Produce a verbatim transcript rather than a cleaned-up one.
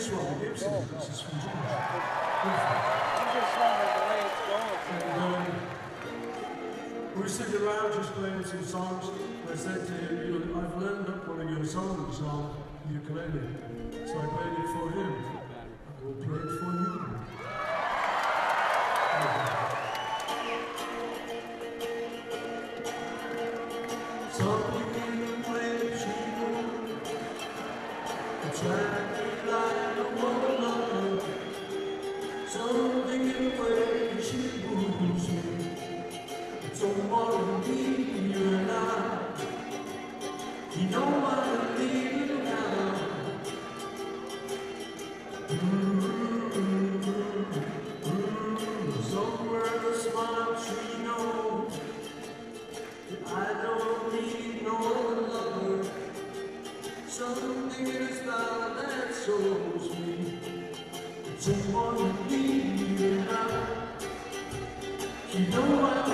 this one, the Gibson, this is from George. I'm just wondering the way it's going. And, um, we were sitting around just playing some songs. I said to him, you know, I've learned up one of your songs on the ukulele. So I played it for him. I will play it for you. Something in the way she moves, attractive like a woman. Something in the way she moves me. Don't want to leave you now. You don't want to leave you now. Mm-hmm, mm-hmm. Somewhere the smile she knows I don't need no lover. Something in his style that shows me don't want to leave you now. You know I